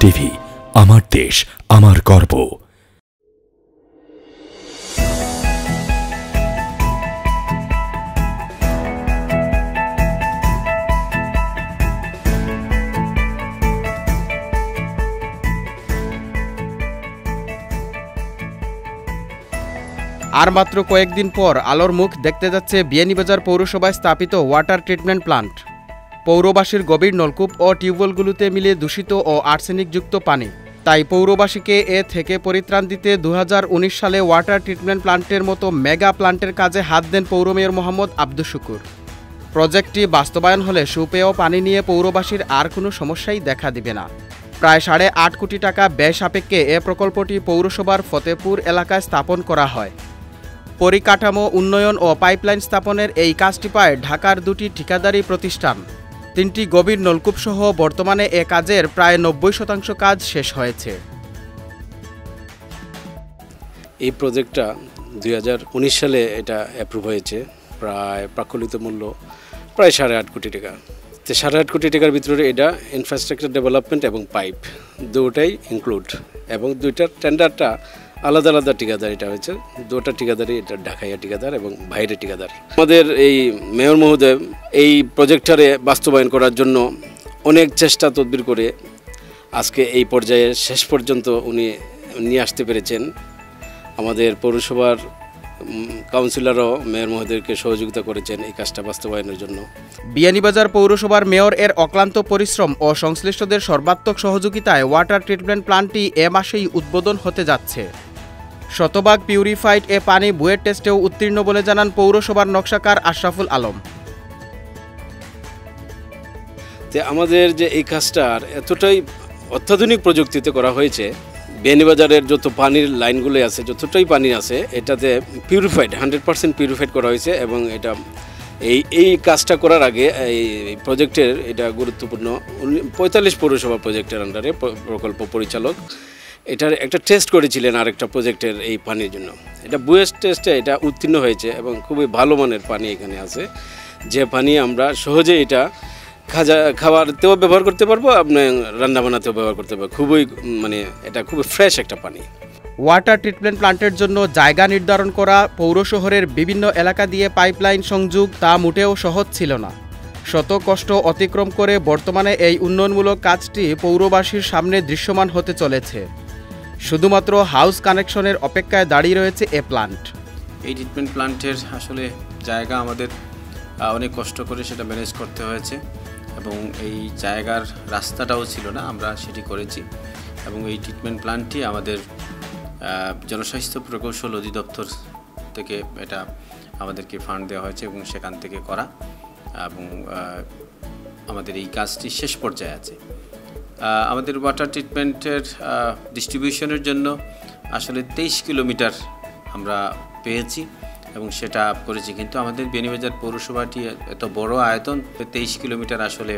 TV, আমার দেশ আমার গর্ব। আর মাত্র কয়েকদিন পর আলোর মুখ দেখতে যাচ্ছে বিয়ানীবাজার পৌরসভায় স্থাপিত ওয়াটার ট্রিটমেন্ট প্লান্ট। পৌরবাসীর গভীর নলকূপ ও টিউবওয়েলগুলোতে মিলে দূষিত ও আর্সেনিকযুক্ত পানি। তাই পৌরবাসীকে এ থেকে পরিত্রাণ দিতে 2019 সালে ওয়াটার ট্রিটমেন্ট প্লান্টের মতো মেগা প্লান্টের কাজে হাত দেন পৌর মেয়র মোহাম্মদ আব্দুস শুকুর। প্রজেক্টটি বাস্তবায়ন হলে সুপেয় পানি নিয়ে পৌরবাসীর আর কোনো সমস্যাই দেখা দিবে না। প্রায় 8.5 কোটি টাকা ব্যয় সাপেক্ষে এ প্রকল্পটি পৌরসভার ফতেপুর এলাকায় স্থাপন করা হয়। পরিকাঠামো উন্নয়ন ও পাইপলাইন স্থাপনের এই কাজটি পায় ঢাকার 2টি ঠিকাদারি প্রতিষ্ঠান। 3টি গভীর নলকূপসহ বর্তমানে এ কাজের প্রায় 90% কাজ শেষ হয়েছে। এই প্রজেক্টটা 2019 সালে এটা অ্যাপ্রুভ হয়েছে। প্রায় প্রাকলিত মূল্য প্রায় 8.5 কোটি টাকা। তো 8.5 কোটি টাকার ভিতরে এটা ইনফ্রাস্ট্রাকচার ডেভেলপমেন্ট এবং পাইপ দুটোই ইনক্লুড, এবং দুইটার টেন্ডারটা আলাদা আলাদা ঠিকাদার এটা হয়েছে। দুটো ঠিকাদারই, এটা ঢাকাইয়া ঠিকাদার এবং বাইরের ঠিকাদার। আমাদের এই মেয়র মহোদয় এই প্রজেক্টটারে বাস্তবায়ন করার জন্য অনেক চেষ্টা তদবির করে আজকে এই পর্যায়ে শেষ পর্যন্ত উনি নিয়ে আসতে পেরেছেন। আমাদের পৌরসভার কাউন্সিলরও মেয়র মহোদয়কে সহযোগিতা করেছেন এই কাজটা বাস্তবায়নের জন্য। বিয়ানীবাজার পৌরসভার মেয়র এর অক্লান্ত পরিশ্রম ও সংশ্লিষ্টদের সর্বাত্মক সহযোগিতায় ওয়াটার ট্রিটমেন্ট প্ল্যান্টটি এ মাসেই উদ্বোধন হতে যাচ্ছে। শতভাগ পিউরিফাইড এ পানি বুয়েট টেস্টেও উত্তীর্ণ বলে জানান পৌরসভার নকশাকার আশরাফুল আলম। আমাদের যে এই কাজটার এতটাই অত্যাধুনিক প্রযুক্তিতে করা হয়েছে, বিয়ানীবাজারের যত পানির লাইনগুলো আছে, যতটাই পানি আছে, এটাতে পিউরিফাইড 100% পিউরিফাইড করা হয়েছে। এবং এটা এই কাজটা করার আগে এই প্রজেক্টের এটা গুরুত্বপূর্ণ 45 পৌরসভা প্রজেক্টের আন্ডারে প্রকল্প পরিচালক এটার একটা টেস্ট করেছিলেন আরেকটা প্রজেক্টের এই পানির জন্য। এটা বুয়েট টেস্টে এটা উত্তীর্ণ হয়েছে এবং খুবই ভালো মানের পানি এখানে আছে, যে পানি আমরা সহজে এটা খাবারতেও ব্যবহার করতে পারবো, আপনার রান্না বান্নাতেও ব্যবহার করতে পারবো। এটা খুবই ফ্রেশ একটা পানি। ওয়াটার ট্রিটমেন্ট প্ল্যান্টের জন্য জায়গা নির্ধারণ করা, পৌর শহরের বিভিন্ন এলাকা দিয়ে পাইপলাইন সংযোগ তা মোটেও সহজ ছিল না। শত কষ্ট অতিক্রম করে বর্তমানে এই উন্নয়নমূলক কাজটি পৌরবাসীর সামনে দৃশ্যমান হতে চলেছে। শুধুমাত্র হাউস কানেকশনের অপেক্ষায় দাঁড়িয়ে রয়েছে এ প্ল্যান্ট। এই ট্রিটমেন্ট প্ল্যান্টের আসলে জায়গা আমাদের অনেক কষ্ট করে সেটা ম্যানেজ করতে হয়েছে, এবং এই জায়গার রাস্তাটাও ছিল না, আমরা সেটি করেছি। এবং এই ট্রিটমেন্ট প্ল্যান্টটি আমাদের জনস্বাস্থ্য প্রকৌশল অধিদপ্তর থেকে এটা আমাদেরকে ফান্ড দেওয়া হয়েছে এবং সেখান থেকে করা, এবং আমাদের এই কাজটি শেষ পর্যায়ে আছে। আমাদের ওয়াটার ট্রিটমেন্টের ডিস্ট্রিবিউশনের জন্য আসলে 23 কিলোমিটার আমরা পেয়েছি এবং সেটা করেছি। কিন্তু আমাদের বিয়ানীবাজার পৌরসভাটি এত বড় আয়তন, 23 কিলোমিটার আসলে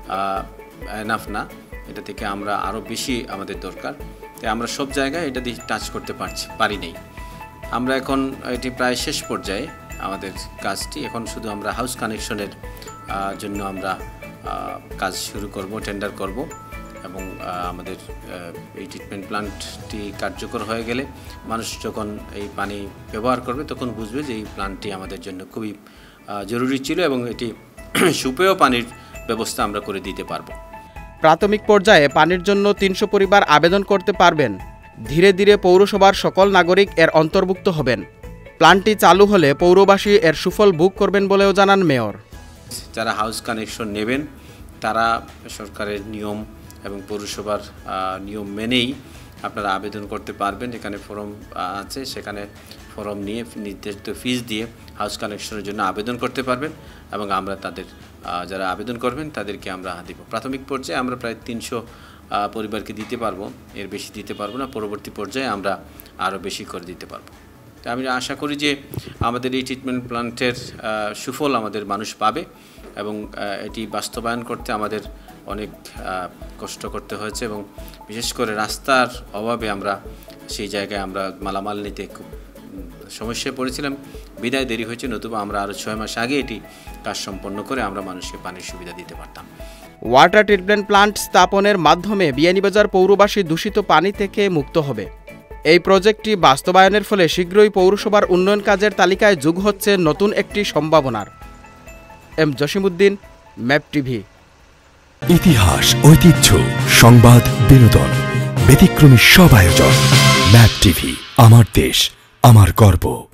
এনাফ না, এটা থেকে আমরা আরও বেশি আমাদের দরকার। তাই আমরা সব জায়গায় এটা দিয়ে টাচ করতে পারি নাই। আমরা এখন এটি প্রায় শেষ পর্যায়ে আমাদের কাজটি। এখন শুধু আমরা হাউস কানেকশনের জন্য আমরা কাজ শুরু করব, টেন্ডার করব, এবং আমাদের এই ট্রিটমেন্ট প্ল্যান্টটি কার্যকর হয়ে গেলে মানুষ যখন এই পানি ব্যবহার করবে তখন বুঝবে যে এই প্ল্যান্টটি আমাদের জন্য খুবই জরুরি ছিল, এবং এটি সুপেয় পানির ব্যবস্থা আমরা করে দিতে পারবো। প্রাথমিক পর্যায়ে পানির জন্য 300 পরিবার আবেদন করতে পারবেন। ধীরে ধীরে পৌরসভার সকল নাগরিক এর অন্তর্ভুক্ত হবেন। প্ল্যান্টটি চালু হলে পৌরবাসী এর সুফল ভোগ করবেন বলেও জানান মেয়র। যারা হাউস কানেকশন নেবেন তারা সরকারের নিয়ম এবং পৌরসভার নিয়ম মেনেই আপনারা আবেদন করতে পারবেন। এখানে ফর্ম আছে, সেখানে ফর্ম নিয়ে নির্ধারিত ফিস দিয়ে হাউস কানেকশনের জন্য আবেদন করতে পারবেন, এবং আমরা তাদের যারা আবেদন করবেন তাদেরকে আমরা দিব। প্রাথমিক পর্যায়ে আমরা প্রায় 300 পরিবারকে দিতে পারবো, এর বেশি দিতে পারবো না। পরবর্তী পর্যায়ে আমরা আরও বেশি করে দিতে পারবো। তো আমি আশা করি যে আমাদের এই ট্রিটমেন্ট প্ল্যান্টের সুফল আমাদের মানুষ পাবে, এবং এটি বাস্তবায়ন করতে আমাদের অনেক কষ্ট করতে হয়েছে, এবং বিশেষ করে রাস্তার অভাবে আমরা সেই জায়গায় আমরা মালামাল নিতে খুব সমস্যায় পড়েছিলাম, বিদায় দেরি হয়েছে, নতুবা আমরা আরও 6 মাস আগে এটি কাজ সম্পন্ন করে আমরা মানুষকে পানির সুবিধা দিতে পারতাম। ওয়াটার ট্রিটমেন্ট প্লান্ট স্থাপনের মাধ্যমে বিয়ানীবাজার পৌরবাসী দূষিত পানি থেকে মুক্ত হবে। এই প্রজেক্টটি বাস্তবায়নের ফলে শীঘ্রই পৌরসভার উন্নয়ন কাজের তালিকায় যোগ হচ্ছে নতুন একটি সম্ভাবনার। M Jasimuddin, map TV. ইতিহাস, ঐতিহ্য, সংবাদ, বিনোদন, ব্যতিক্রমী সব আয়োজন। ম্যাপ টিভি, আমার দেশ, আমার গর্ব।